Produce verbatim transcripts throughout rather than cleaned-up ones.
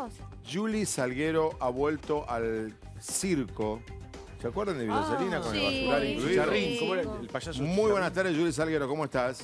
chicos? Juli Salguero ha vuelto al circo. ¿Se acuerdan de Videosalina Ah, con sí, el basural incluido? Chicharrín, ¿cómo era el payaso? Muy buenas tardes, Juli Salguero, ¿cómo estás?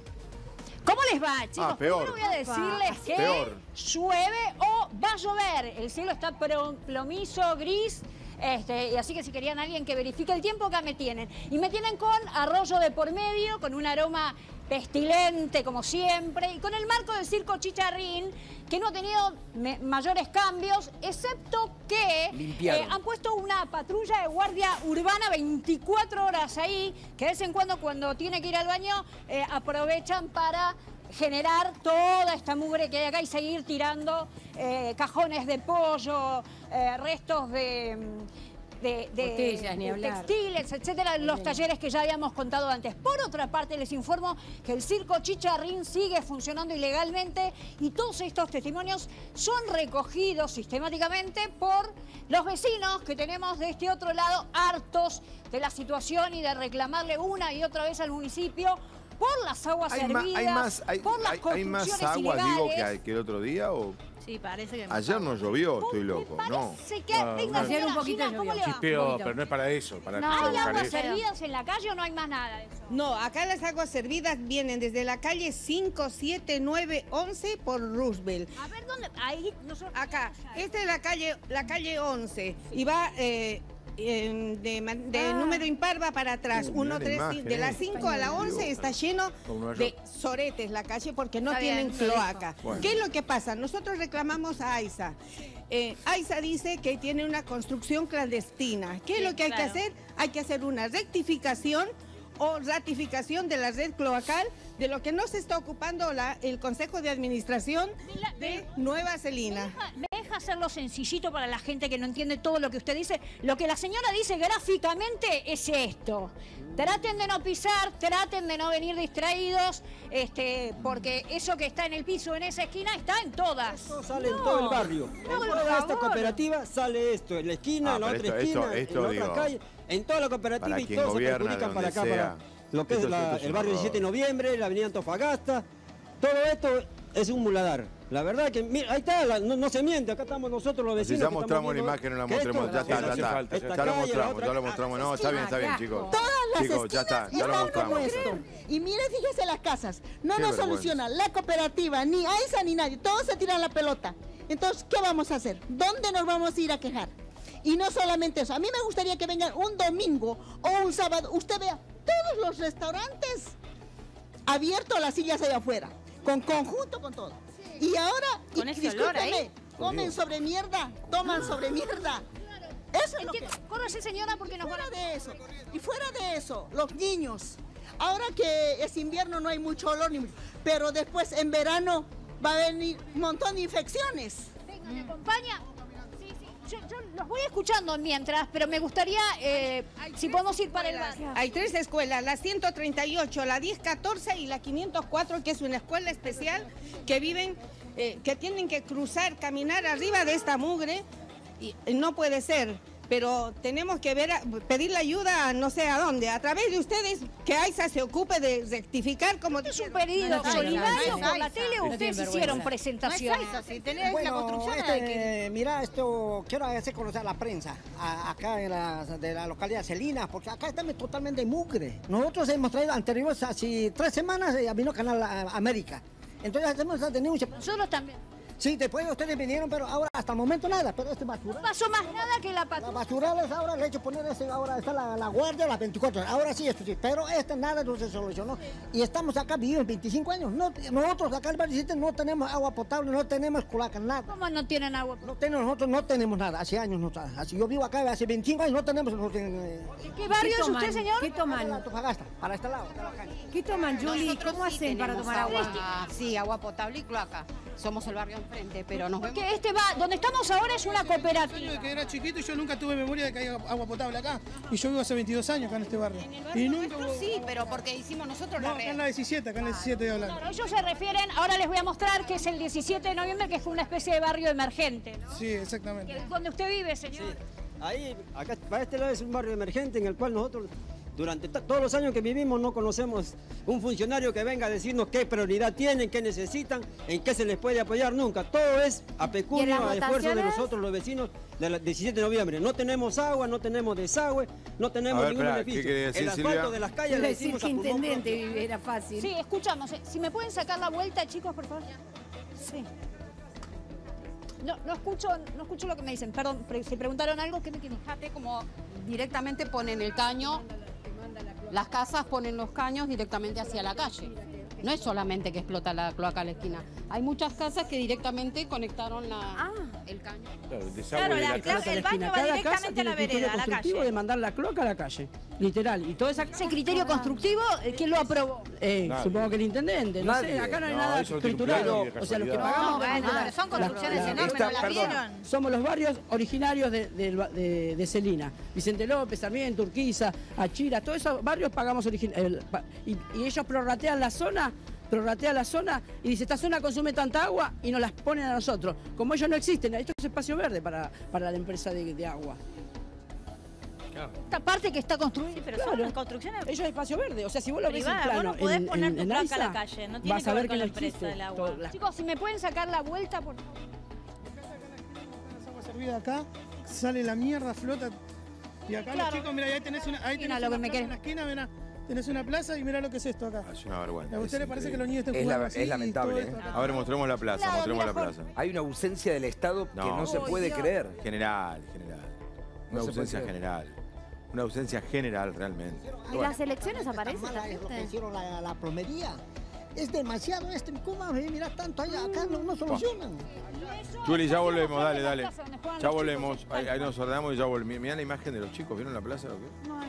¿Cómo les va, chicos? Ah, peor. Primero voy a decirles que Peor. llueve o va a llover. El cielo está plomizo, gris. Este, y así que si querían alguien que verifique el tiempo, acá me tienen. Y me tienen con arroyo de por medio, con un aroma pestilente como siempre, y con el marco del circo Chicharrín, que no ha tenido mayores cambios, excepto que eh, han puesto una patrulla de guardia urbana veinticuatro horas ahí, que de vez en cuando, cuando tiene que ir al baño, eh, aprovechan para generar toda esta mugre que hay acá y seguir tirando eh, cajones de pollo, eh, restos de... de, de, Botellas, ni de hablar. textiles, etcétera, en los talleres que ya habíamos contado antes. Por otra parte, les informo que el circo Chicharrín sigue funcionando ilegalmente y todos estos testimonios son recogidos sistemáticamente por los vecinos que tenemos de este otro lado, hartos de la situación y de reclamarle una y otra vez al municipio por las aguas ¿Hay, hervidas, ma hay más, hay, por las hay, hay más construcciones agua, ilegales. digo, que, hay- que el otro día? ¿O? Sí, parece que... Ayer no llovió, estoy loco, ¿no? Parece que No, venga, no. Ayer un señora poquito Gina, ¿cómo llovió. le va? Chispeo, Bonito. pero no es para eso. Para No, ¿Hay provocar aguas eso. hervidas en la calle o no hay más nada de eso? No, acá las aguas servidas vienen desde la calle cinco, siete, nueve, once por Roosevelt. A ver, ¿dónde? Ahí nosotros... Acá, esta es la calle, la calle once y va eh, en- de, man- de Ah. número impar va para atrás. Uh, Uno, mirá la tres, imagen, de las eh. cinco a la once está lleno Como Nueva de York. soretes la calle porque no Está tienen bien, me cloaca. dijo. Bueno. ¿Qué es lo que pasa? Nosotros reclamamos a AISA. Eh, AISA dice que tiene una construcción clandestina. ¿Qué es Sí, lo que hay claro. que hacer? Hay que hacer una rectificación o ratificación de la red cloacal de lo que no se está ocupando la- el Consejo de Administración la- de Nueva Celina. Deja- Me deja hacerlo sencillito para la gente que no entiende todo lo que usted dice. Lo que la señora dice gráficamente es esto. Traten de no pisar, traten de no venir distraídos, este, porque eso que está en el piso en esa esquina está en todas. Esto sale en No, todo el barrio. no, En por toda esta favor. cooperativa sale esto, en la esquina, Ah, en la pero otra esto- esquina, esto- esto en la digo, otra calle, en toda la cooperativa para y quien todos se gobierna, perjudican para donde acá, sea. para lo que Esto- es la- esto es el un barrio horror. diecisiete de noviembre, la avenida Antofagasta. Todo esto es un muladar. La verdad que, mira, ahí está, la- no, no se miente, acá estamos nosotros los Si vecinos. ya que mostramos estamos la viendo imagen, no la que esto- mostremos, ya está, ya no hace está. falta, esta Ya lo calle, la mostramos, otra- ya lo mostramos. No, está bien, está bien, chicos. Todas las Chicos, ya está, esquinas ya lo están mostramos. como esto. Y mire, fíjese las casas. No Qué nos vergüenza. soluciona la cooperativa, ni AISA, ni nadie. Todos se tiran la pelota. Entonces, ¿qué vamos a hacer? ¿Dónde nos vamos a ir a quejar? Y no solamente eso. A mí me gustaría que vengan un domingo o un sábado. Usted vea todos los restaurantes abiertos, las sillas allá afuera. Con conjunto, con todo. Y ahora, Con y, ese olor ahí. discúlpeme, comen sobre mierda, toman sobre mierda. Eso es lo que... Entiendo. Córrese, señora, porque nos van a... Fuera de eso, y fuera de eso, los niños. Ahora que es invierno no hay mucho olor, ni mucho- pero después en verano va a venir un montón de infecciones. Venga, ¿me acompaña? Sí, sí. Yo, yo los voy escuchando mientras, pero me gustaría, eh, si podemos ir para el barrio. Hay tres escuelas, la ciento treinta y ocho, la diez catorce y la quinientos cuatro, que es una escuela especial que viven, eh, que tienen que cruzar, caminar arriba de esta mugre y eh, no puede ser. Pero tenemos que ver, a- pedir la ayuda a no sé a dónde, a través de ustedes, que AISA se ocupe de rectificar como Es un dijeron. pedido No, no, solidario no, no, por la no, tele, no ustedes tienen hicieron vergüenza. presentación. Si tenés Bueno, la construcción este, hay que... mira, esto quiero hacer conocer a la prensa, a- acá en la, de la localidad Celina, porque acá estamos totalmente mugre. Nosotros hemos traído anteriores, así tres semanas, eh, vino Canal ah, América. Entonces hemos tenido mucha... Nosotros también. Sí, después ustedes vinieron, pero ahora hasta el momento nada, pero este basura... No pasó más nada que la La patrulla. basurales ahora le he hecho poner ese, ahora está la, la guardia las veinticuatro horas, ahora sí, esto sí, pero este nada no se solucionó. Y estamos acá, vivimos veinticinco años, no, nosotros acá en el barrio diecisiete no tenemos agua potable, no tenemos culaca, nada. ¿Cómo no tienen agua? No tenemos, nosotros no tenemos nada, hace años no así yo vivo acá hace veinticinco años, no tenemos... No, eh, ¿En qué barrio es toman? usted, señor? ¿Qué la toman? Antofagasta, para este lado, de la calle. ¿Qué toman, Julie? Nosotros ¿Cómo sí hacen para tenemos tomar agua? Ah, sí, agua potable y cloaca. Somos el barrio enfrente, pero nos vemos... Que este va, donde estamos ahora es una años de cooperativa. que era chiquito y yo nunca tuve memoria de que haya agua potable acá. Y yo vivo hace veintidós años acá en este barrio. En el Y barrio nunca nuestro hubo sí, agua. pero porque hicimos nosotros No, la acá red. en la diecisiete, acá en la diecisiete estoy hablando. Claro, ellos se refieren, ahora les voy a mostrar que es el diecisiete de noviembre, que es una especie de barrio emergente, ¿no? Sí, exactamente. Que es donde usted vive, señor. Ahí, acá, para este lado es un barrio emergente en el cual nosotros Durante todos los años que vivimos no conocemos un funcionario que venga a decirnos qué prioridad tienen, qué necesitan, en qué se les puede apoyar nunca. Todo es a pecunio, a esfuerzo de nosotros los vecinos del diecisiete de noviembre. No tenemos agua, no tenemos desagüe, no tenemos ver, ningún espera, ¿qué beneficio. quería decir, El asfalto Silvia? de las calles le decimos a pulmón intendente propio. era fácil. Sí, escuchamos. eh, Si me pueden sacar la vuelta, chicos, por favor. Sí. No, no escucho, no escucho lo que me dicen. Perdón, pre- ¿se preguntaron algo? ¿Qué me quieren? Fíjate como directamente ponen el caño, las casas ponen los caños directamente hacia la calle. No es solamente que explota la cloaca a la esquina. Hay muchas casas que directamente conectaron la, el caño. Claro, el desagüe Claro, de la la cla- casa. el baño va directamente a la vereda, a la calle. de mandar la cloaca a la calle, literal. Y toda esa... Ese criterio constructivo, eh, ¿quién lo aprobó? Eh, Nadie. supongo que el intendente, no Nadie. sé, acá no hay No, nada eso no tiene un estructurado. plan ni de O sea, los que casualidad. pagamos... No, bueno, la- son construcciones la- la- enormes, esta- ¿no las perdón. vieron? Somos los barrios originarios de, de, de- de Celina. Vicente López, Sarmiento, Urquiza, Achira, todos esos barrios pagamos origin- el- pa- y, y ellos prorratean la zona, prorratean la zona y dice, esta zona consume tanta agua y nos las ponen a nosotros. Como ellos no existen, esto es espacio verde para, para la empresa de, de agua. Esta parte que está construida. Sí, pero Claro. son construcciones Ellos es espacio verde, o sea, si vos lo ves en privadas. Vos plano no podés en, poner en, tu en placa a la AISA, calle, no tiene vas que a ver ver con que la no empresa existe del agua. todo- las- Chicos, si me pueden sacar la vuelta, por favor. Las aguas servidas acá, sale la mierda, flota. Y acá Claro. los chicos, mira, ahí tenés una, ahí Mira tenés lo que una me plaza querés. en la esquina, mira, tenés una plaza y mira lo que es esto acá. Es una vergüenza. ¿A usted es le parece que increíble. los niños estén Es jugando la- así es y lamentable, todo esto ¿eh? acá? A ver, mostremos la plaza, Claro, mostremos mira, la Jorge. plaza. Hay una ausencia del Estado que No. no se Oh, puede Dios. creer. General, general. Una No se puede ausencia creer. general. Una ausencia general, realmente. ¿Y las elecciones aparecen Tan la mala es lo que gente? hicieron la, la plomería. Es demasiado esto. ¿Cómo mira tanto allá? Acá no, no solucionan. Juli, ya volvemos, dale, La dale. plaza donde juegan Ya los volvemos. chicos. Ahí, ahí nos ordenamos y ya volvemos. Mirá la imagen de los chicos, ¿vieron la plaza o qué?